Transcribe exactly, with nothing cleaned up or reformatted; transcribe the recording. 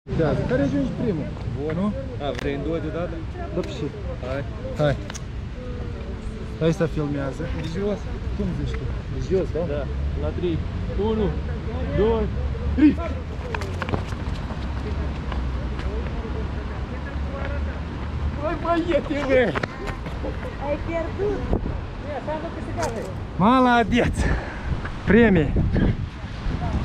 Da, care ajungi primul? Bun. Nu? A, vrei în două deodată? Da, și. Hai. Hai. Hai să filmează. De jos. Cum zici tu? De jos, da? Da. La trei. unu, doi, trei. Băi, băiete, bă! Ai pierdut! Молодец! Премии!